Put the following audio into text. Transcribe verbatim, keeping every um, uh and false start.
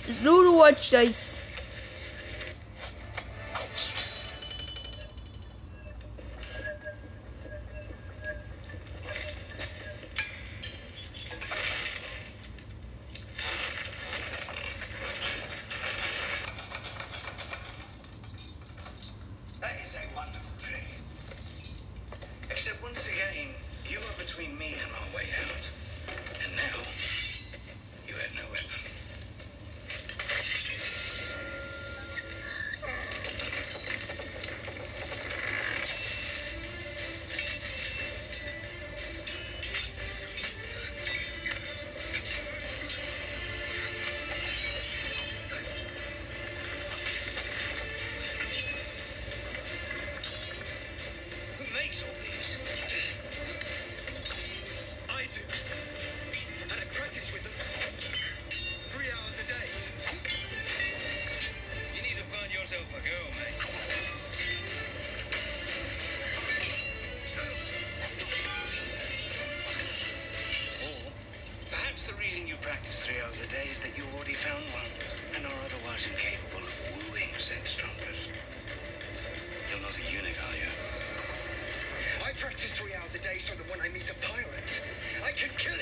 Just roll to watch dice. That is a wonderful trick. Except once again, you are between me and my way out. And now, you have no weapon. Who makes all these? I do. And I practice with them. Three hours a day. You need to find yourself a girl, mate. Or perhaps the reason you practice three hours a day is that you already found one and are otherwise incapable of wooing said strumpet. You're not a eunuch, are you? I practice three hours a day so that when I meet a pirate, I can kill